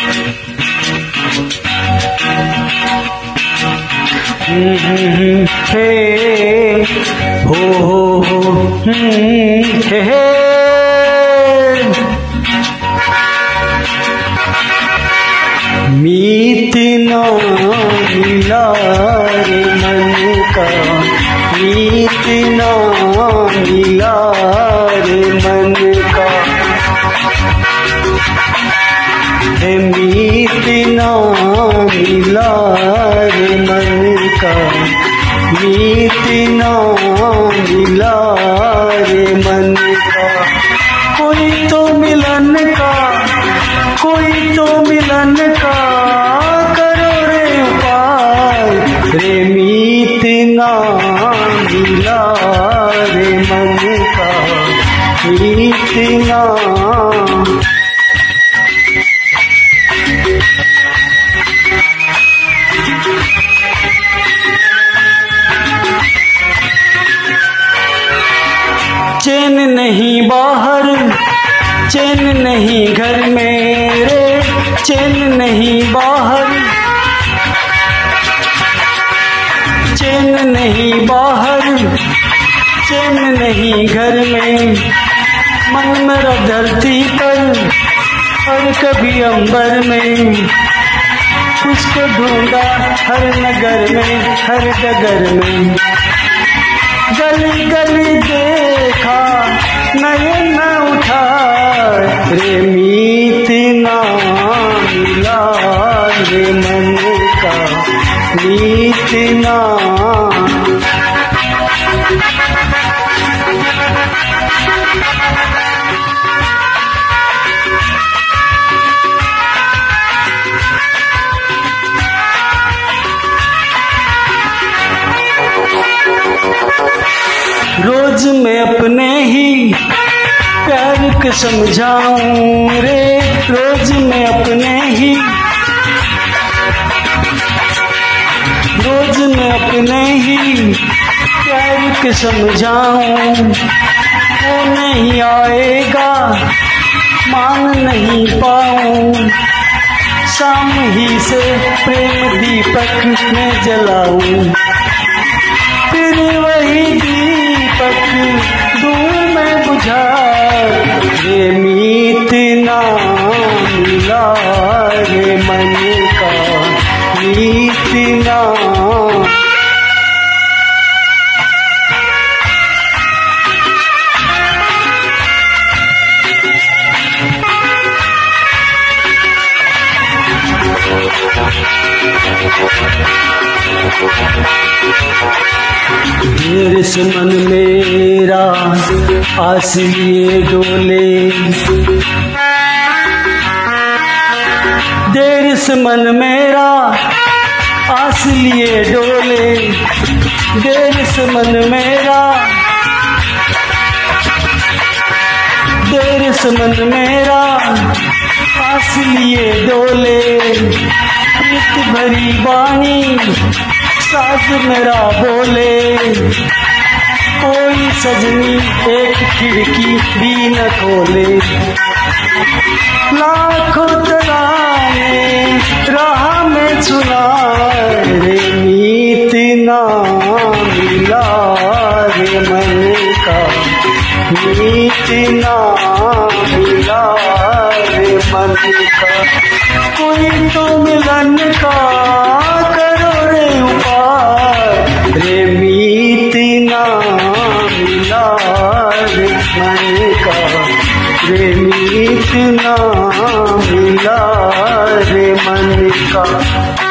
हे हो हे मीत ना मिला रे मन का, मीत ना मिला रे मन का, हे मीत ना मिला रे मन का, मीत ना मिला रे मन का। कोई तो मिलन का, कोई तो मिलन का करो रे उपाय, रे मीत ना मिला रे मन का, मीत ना। चैन नहीं बाहर, चैन नहीं घर में रे, चैन नहीं बाहर, चैन नहीं बाहर, चैन नहीं घर में। मन मेरा धरती पर और कभी अंबर में, उसको ढूंढा हर नगर में, हर डगर में। गली गली देखा नयन उठा, रे मीत ना मिला रे मन का, मीत ना। रोज मैं अपने ही प्यार को समझाऊं रे, रोज मैं अपने ही, रोज मैं अपने ही प्यार को समझाऊं। वो नहीं आएगा मान नहीं पाऊं, शाम ही से प्रेम दीपक में जलाऊं, फिर वही दीपक दूर में बुझा, रे मीत ना मिला रे मन का, मीत ना। देर से मन मेरा आस लिए डोले, देर से मन मेरा आस लिए डोले, देर से मन मेरा, देर से मन मेरा आस लिए डोले। प्रीत भरी बानी साथ मेरा बोले, कोई सजनी एक खिड़की भी न खोले। लाखों तराने राह में सुना, रे मीत ना मिला रे मन का, मीत ना मिला रे मन का। कोई तो मिलन का करो रे उपाय, रे मीत ना मिला रे मन का, रे मीत ना मिला रे मन का।